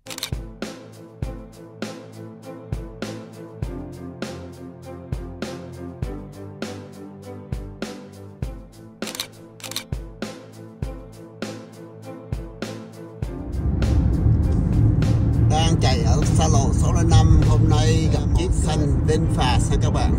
Đang chạy ở xa lộ 65, hôm nay gặp chiếc xanh VinFast ha các bạn.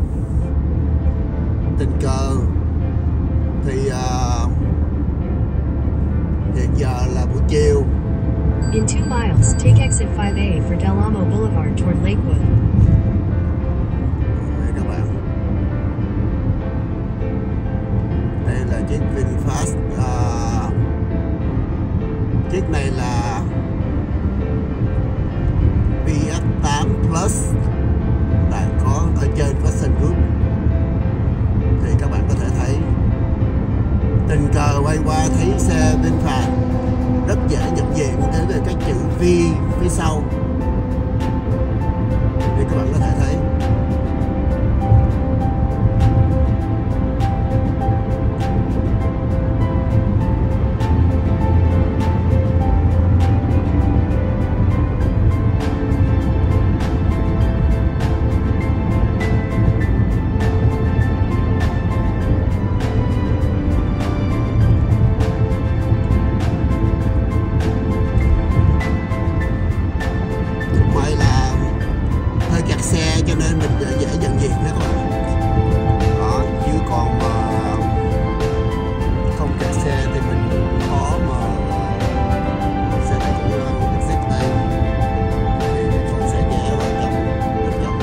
Tình cờ thì hiện giờ là buổi chiều. In 2 miles, take exit 5A for Del Amo Boulevard toward Lakewood. Đây các bạn. Đây là chiếc VinFast. Chiếc này là VF8 Plus, bạn có ở trên Fashion Group thì các bạn có thể thấy. Tình cờ quay qua thấy xe VinFast rất dễ nhận diện đến về cái chữ V phía sau thì các bạn có thể thấy. Xe cho nên mình dễ nhận diện đó các bạn. Đó, chứ còn không kẹt xe thì mình khó mà xe này cũng được xếp đây thì cũng sẽ dễ vào bên trong.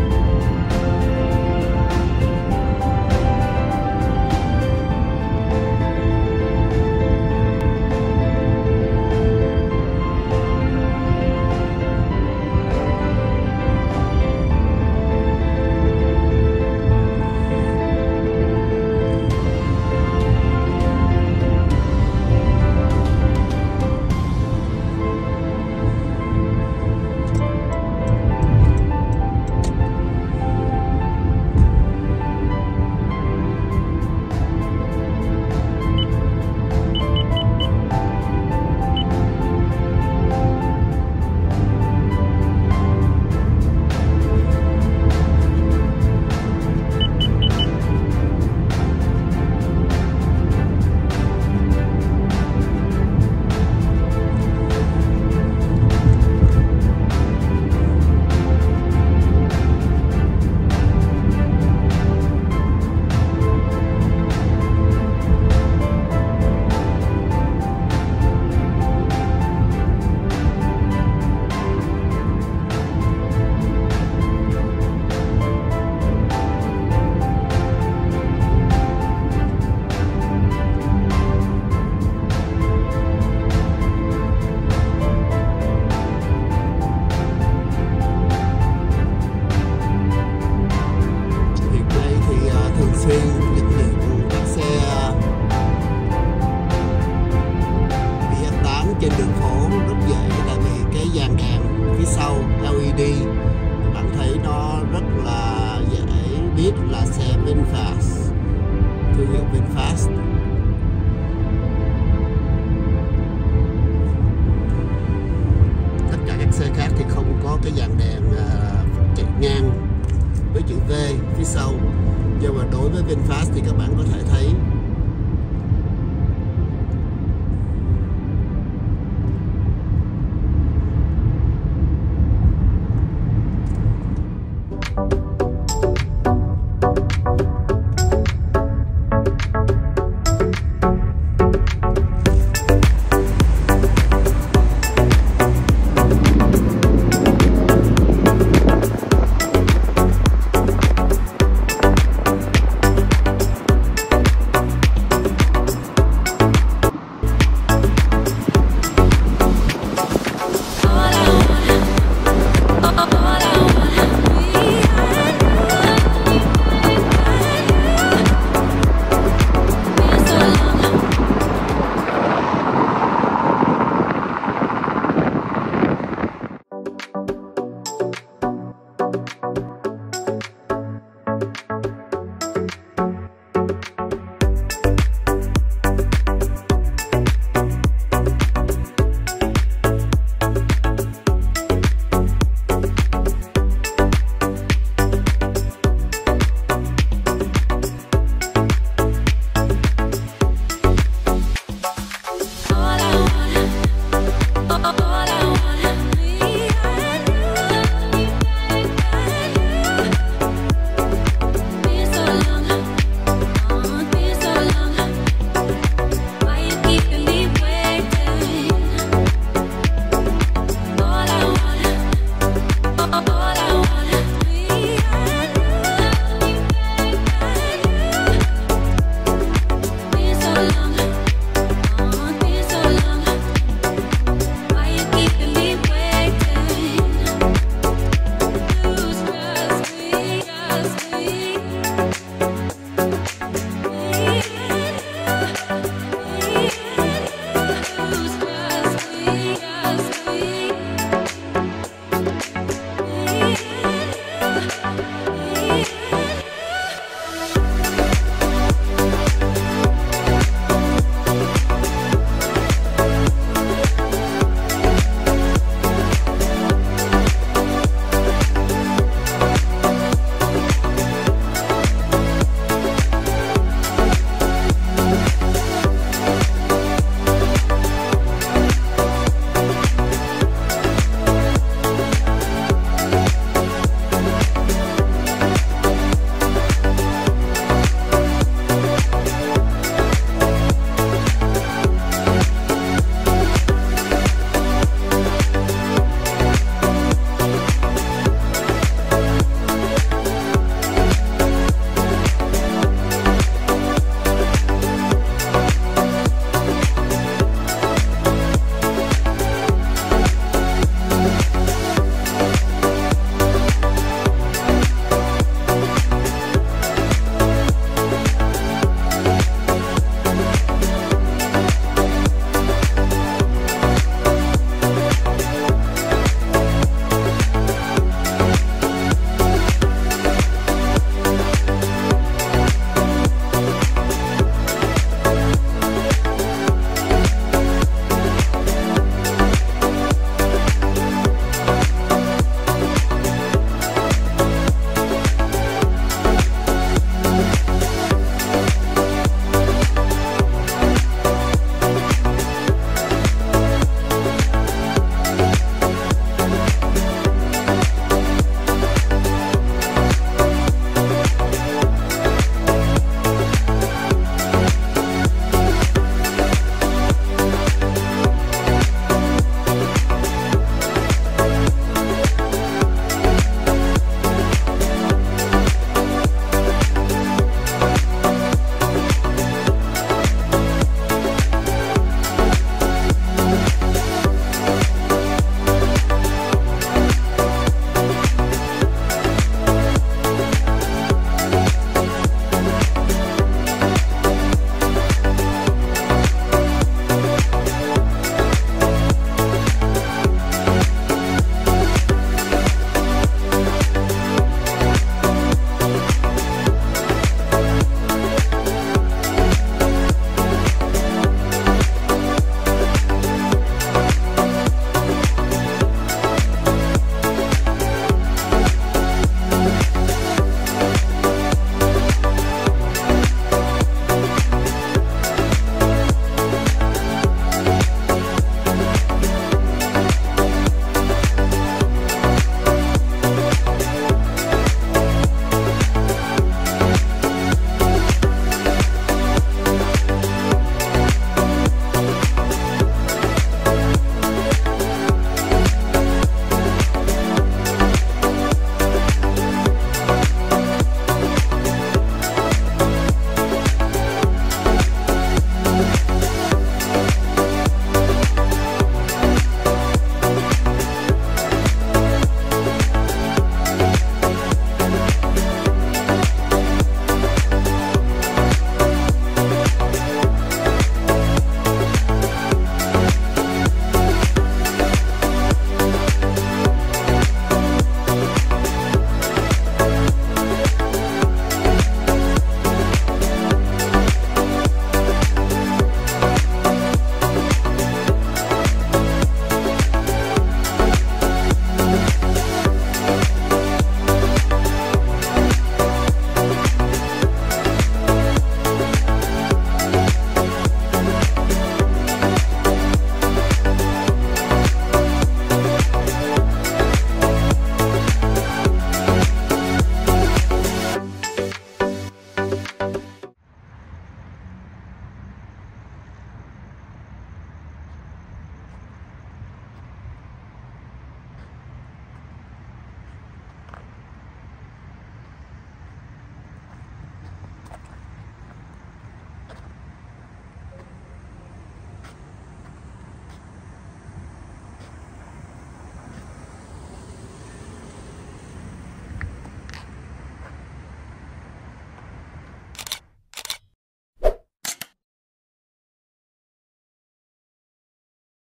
Trên đường phố rất dễ, tại vì cái dàn đèn phía sau LED các bạn thấy nó rất là dễ biết là xe VinFast, thương hiệu VinFast. Tất cả các xe khác thì không có cái dàn đèn chạy ngang với chữ V phía sau, nhưng mà đối với VinFast thì các bạn